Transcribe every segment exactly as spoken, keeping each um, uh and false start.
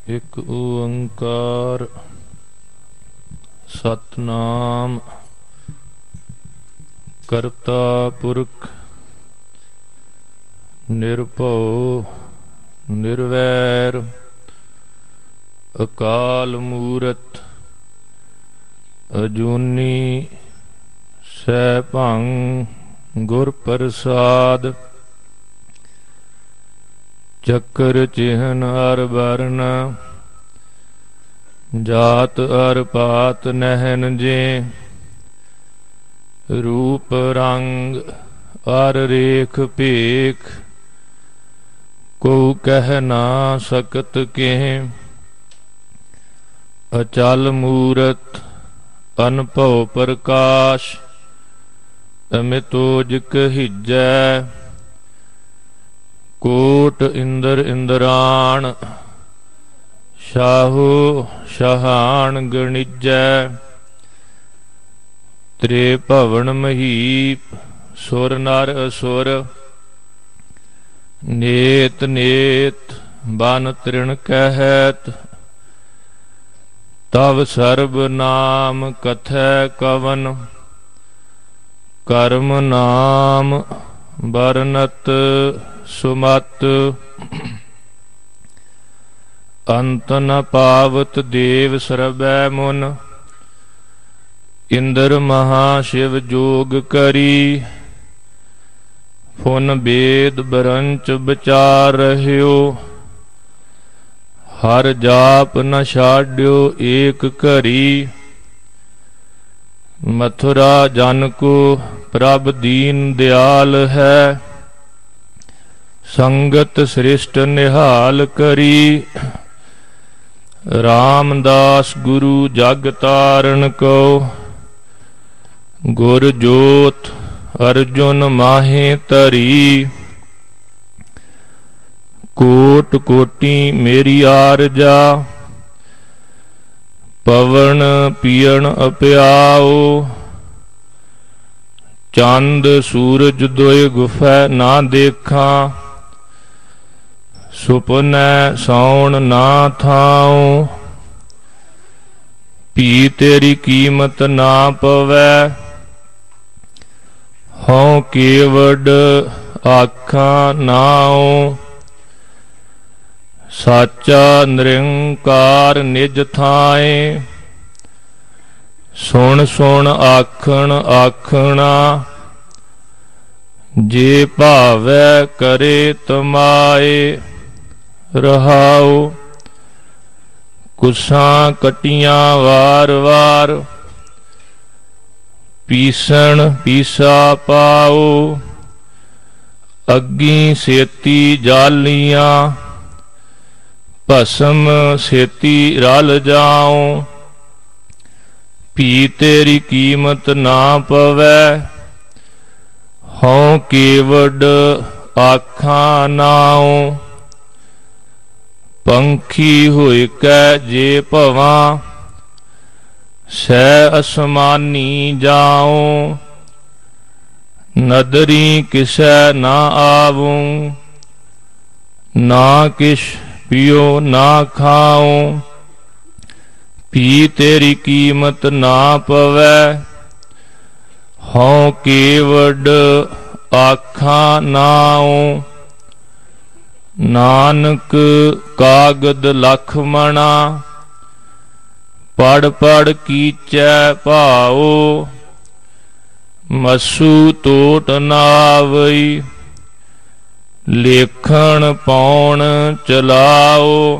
ਇੱਕ ਓੰਕਾਰ ਸਤਨਾਮ ਕਰਤਾ ਪੁਰਖ ਨਿਰਭਉ ਨਿਰਵੈਰ ਅਕਾਲ ਮੂਰਤ ਅਜੂਨੀ ਸੈਭੰ ਗੁਰ ਪ੍ਰਸਾਦ ਚੱਕਰ ਚਿਹਨ ਅਰ ਵਰਨ ਜਾਤ ਅਰ ਪਾਤ ਨਹਿਨ ਜੇ ਰੂਪ ਰੰਗ ਅਰ ਰੇਖ ਭੇਖ ਕੋ ਕਹਿ ਨਾ ਸਕਤ ਕਿਹ ਅਚਲ ਮੂਰਤ ਅਨਭਉ ਪ੍ਰਕਾਸ਼ ਅਮਿਤੋਜ ਕਹੀਜੈ ਕੋਟ ਇੰਦਰ ਇੰਦਰਾਣ ਸ਼ਾਹੋ ਸ਼ਹਾਨ ਗਣਿਜੈ ਤ੍ਰੇ ਭਵਨ ਮਹੀਪ ਸੁਰ ਨਰ ਅਸੁਰ ਨੇਤ ਨੇਤ ਬਨ ਤ੍ਰਿਣ ਕਹਿਤ ਤਵ ਸਰਬ ਨਾਮ ਕਥੈ ਕਵਨ ਕਰਮ ਨਾਮ ਬਰਨਤ ਸੁਮਤ ਅੰਤ ਨ ਪਾਵਤ ਦੇਵ ਸਰਬੈ ਮੁਨ ਇੰਦਰ ਮਹਾ ਸ਼ਿਵ ਜੋਗ ਕਰੀ ਫੁਨ ਬੇਦ ਬਰੰਚ ਵਿਚਾਰ ਰਹਿਓ ਹਰ ਜਾਪ ਨ ਛਾਡਿਓ ਏਕ ਘਰੀ ਮਥੁਰਾ ਜਨ ਕੋ ਪ੍ਰਭ ਦੀਨ ਦਿਆਲ ਹੈ ਸੰਗਤ ਸ੍ਰਿਸ਼ਟ ਨਿਹਾਲ ਕਰੀ ਰਾਮਦਾਸ ਗੁਰੂ ਜਗ ਤਾਰਨ ਕੋ ਗੁਰ ਜੋਤ ਅਰਜੁਨ ਮਾਹੇ ਧਰੀ ਕੋਟ ਕੋਟੀ ਮੇਰੀ ਆਰਜਾ ਪਵਨ ਪੀਣ ਅਪਿਆਓ ਚੰਦ ਸੂਰਜ ਦੋਇ ਗੁਫੈ ਨਾ ਦੇਖਾਂ ਸੁਪਨੈ ਸੌਣ ਨਾ ਥਾਉ ਪੀ ਤੇਰੀ ਕੀਮਤ ਨਾ ਪਵੈ ਹਉ ਕੇਵਡ ਆਖਾਂ ਨਾਉ ਸਾਚਾ ਨਿਰੰਕਾਰ ਨਿਜ ਥਾਏ ਸੁਣ ਸੁਣ ਆਖਣ ਆਖਣਾ ਜੇ ਭਾਵੈ ਕਰੇ ਤਮਾਏ ਰਹਾਉ ਕੁਸਾਂ ਕਟੀਆਂ ਵਾਰ ਵਾਰ ਪੀਸਣ ਪੀਸਾ ਪਾਉ ਅੱਗੀ ਸੇਤੀ ਜਾਲੀਆਂ ਭਸਮ ਸੇਤੀ ਰਲ ਜਾਉ ਪੀ ਤੇਰੀ ਕੀਮਤ ਨਾ ਪਵੈ ਹਉ ਕੇਵਡ ਆਖਾਂ ਨਾਉ ਪੰਖੀ ਹੋਇ ਕੈ ਜੇ ਭਵਾਂ ਸੈ ਅਸਮਾਨੀ ਜਾਉ ਨਦਰੀ ਕਿਸੈ ਨਾ ਆਵੂੰ ਨਾ ਕਿਛ ਪਿਓ ਨਾ ਖਾਉ ਪੀ ਤੇਰੀ ਕੀਮਤ ਨਾ ਪਵੈ ਹਉ ਕੇਵਡ ਆਖਾਂ ਨਾਉ ਨਾਨਕ ਕਾਗਦ ਲਖ ਮਣਾ ਪੜ ਪੜ ਕੀਚੈ ਭਾਉ ਮਸੂ ਤੋਟ ਨਾਵਈ ਲੇਖਣ ਪਾਉਣ ਚਲਾਓ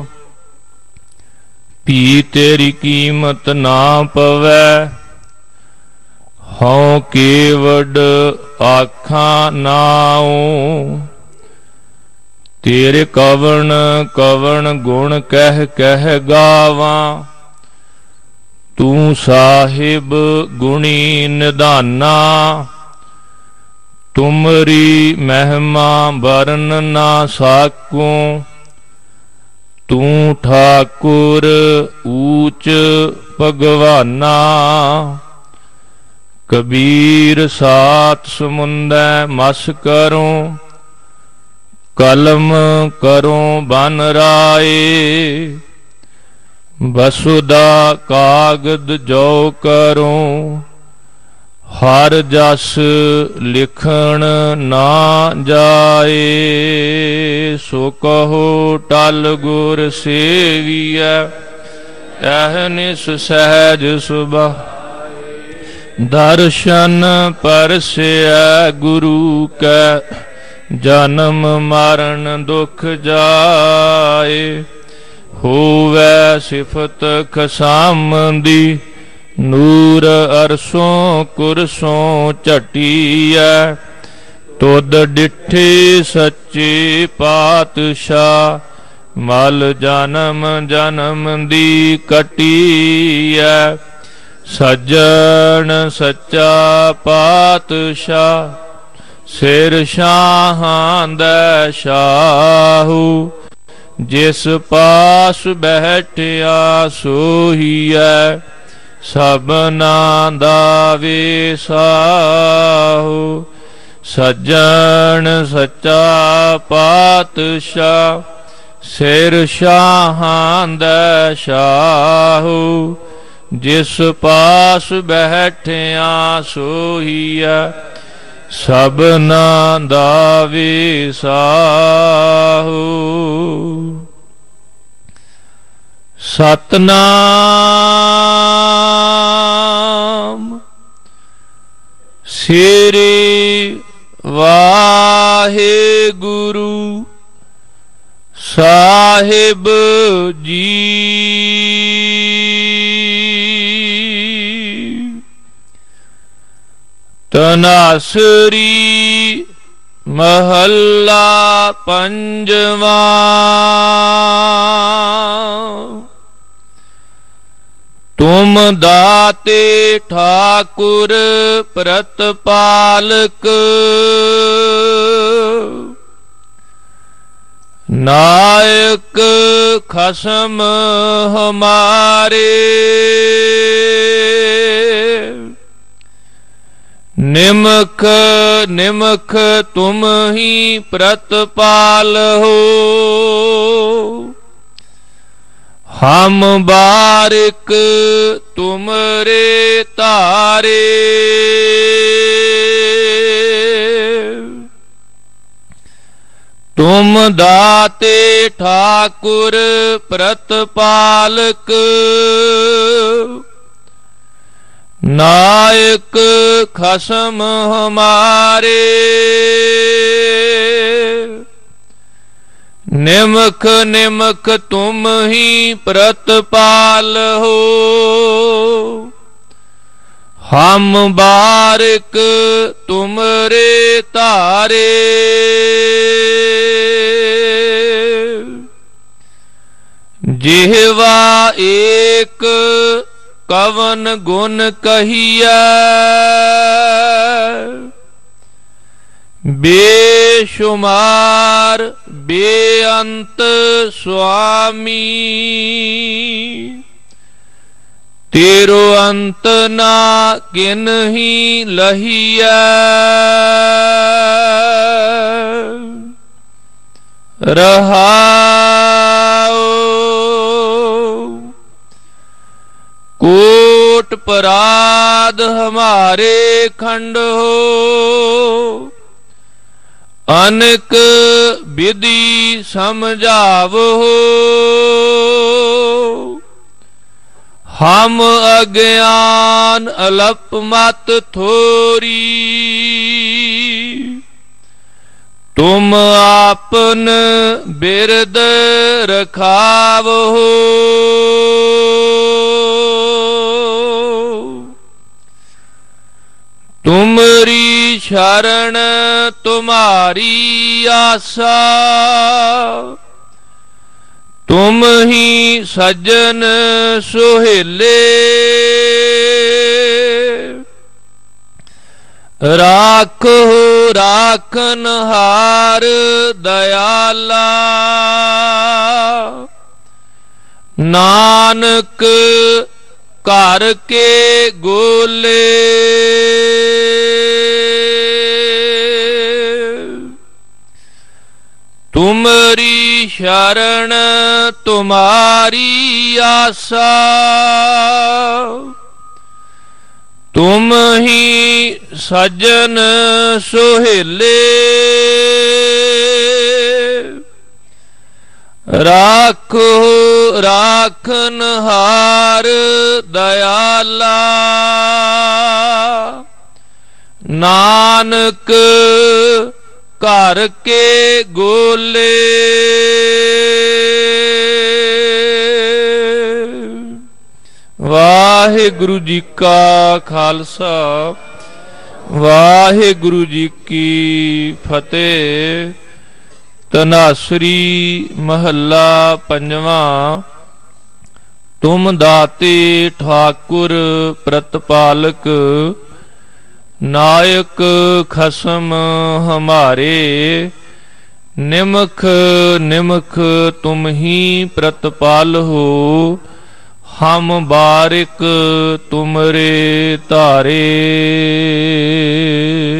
ਪੀ ਤੇਰੀ ਕੀਮਤ ਨਾ ਪਵੈ ਹਉ ਕੇਵਡ ਆਖਾਂ ਨਾਉ ਤੇਰੇ ਕਵਣ ਕਵਣ ਗੁਣ ਕਹਿ ਕਹਿ ਗਾਵਾਂ ਤੂੰ ਸਾਹਿਬ ਗੁਣੀ ਨਿਧਾਨਾ ਤੁਮਰੀ ਮਹਿਮਾ ਬਰਨ ਨਾ ਸਾਕੂੰ ਤੂੰ ਠਾਕੁਰ ਊਚ ਭਗਵਾਨਾ ਕਬੀਰ ਸਾਤ ਸਮੁੰਦੈ ਮਸ ਕਰੂੰ ਕਲਮ ਕਰੋ ਬਨ ਰਾਏ ਬਸੁਦਾ ਕਾਗਦ ਜੋ ਕਰੂੰ, ਹਰ ਜਸ ਲਿਖਣ ਨਾ ਜਾਏ। ਸੋ ਕਹੋ ਟਲ ਗੁਰ ਸੇਵੀਐ, ਅਹਨਿਸ ਸਹਿਜ ਸੁਭਾਏ। ਦਰਸ਼ਨ ਪਰਸਿਐ ਗੁਰੂ ਕੈ, ਜਨਮ ਮਰਨ ਦੁਖ ਜਾਏ। ਹੋਵੈ ਸਿਫਤ ਖਸਾਮਦੀ, ਨੂਰ ਅਰਸੋਂ ਕੁਰਸੋਂ ਝਟੀਐ। ਤੁਧ ਡਿਠੇ ਸੱਚੇ ਪਾਤਸ਼ਾਹ, ਮਲ ਜਨਮ ਜਨਮ ਦੀ ਕਟੀਐ। ਸੱਜਣ ਸੱਚਾ ਪਾਤਸ਼ਾਹ, ਸਿਰ ਸ਼ਾਹਾਂ ਦਾ ਸ਼ਾਹੂ। ਜਿਸ ਪਾਸ ਬੈਠਿਆ ਸੋਹੀਐ, ਸਭਨਾ ਦਾ ਵਿਸਾਹੂ। ਸੱਜਣ ਸੱਚਾ ਪਾਤਸ਼ਾਹ, ਸਿਰ ਸ਼ਾਹਾਂ ਦਾ ਸ਼ਾਹੂ। ਜਿਸ ਪਾਸ ਬੈਠਿਆ ਸੋਹੀਐ, ਸਭਨਾ ਦਾ ਵਿਸਾਹੂ। ਸਤਨਾਮ ਸ੍ਰੀ ਵਾਹਿਗੁਰੂ ਸਾਹਿਬ ਜੀ। ਤਨਾਸਰੀ ਮਹੱਲਾ ਪੰਜਵਾਂ। ਤੁਮ ਦਾਤੇ ਠਾਕੁਰ ਪ੍ਰਤਪਾਲਕ, ਨਾਇਕ ਖਸਮ ਹਮਾਰੇ। ਨਿਮਖ ਨਿਮਖ ਤੁਮ ਹੀ ਪ੍ਰਤਪਾਲ ਹੋ, ਹਮ ਬਾਰਿਕ ਤੁਮਰੇ ਤਾਰੇ। ਤੁਮ ਦਾਤੇ ਠਾਕੁਰ ਪ੍ਰਤਪਾਲਕ, ਨਾਇਕ ਖਸਮ ਹਮਾਰੇ। ਨਿਮਖ ਨਿਮਖ ਤੁਮ ਹੀ ਪ੍ਰਤਪਾਲ ਹੋ, ਹਮ ਬਾਰਿਕ ਤੁਮਰੇ ਤਾਰੇ। ਜਿਹਵਾ ਏਕ ਕਵਨ ਗੁਣ ਕਹੀਐ, ਬੇਸ਼ੁਮਾਰ ਬੇਅੰਤ ਸੁਆਮੀ। ਤੇਰੋ ਅੰਤ ਨਾ ਕਿਨਹੀ ਲਹੀਐ, ਰਹਾਉ। ਕੋਟ ਪਰਾਧ ਹਮਾਰੇ ਖੰਡ ਹੋ, ਅਨਕ ਵਿਧि ਸਮਝਾਵੋ। ਹਮ ਅਗਿਆਨ ਅਲਪ ਮਤ ਥੋਰੀ, ਤੁਮ ਆਪਨ ਬਿਰਦ ਰਖਾਵੋ। ਤੁਮਰੀ ਸ਼ਰਨ ਤੁਮਾਰੀ ਆਸਾ, ਤੁਮ ਹੀ ਸੱਜਣ ਸੁਹੇਲੇ। ਰਾਖੋ ਰਾਖਨ ਹਾਰ ਦਇਆਲਾ, ਨਾਨਕ ਘਰ ਕੇ ਗੋਲੇ। तुमरी शरण तुम्हारी आसा, तुम ही सज्जन सुहेले, राखो राखनहार दयाला, नानक घर के गोले। वाहिगुरु जी का खालसा, वाहिगुरु जी की फतेह। तनासरी महला पंजवा। तुम दाते ठाकुर प्रतिपालक, नायक खसम हमारे, निमख निमख तुम ही प्रतिपाल हो, हम बारिक तुमरे तारे।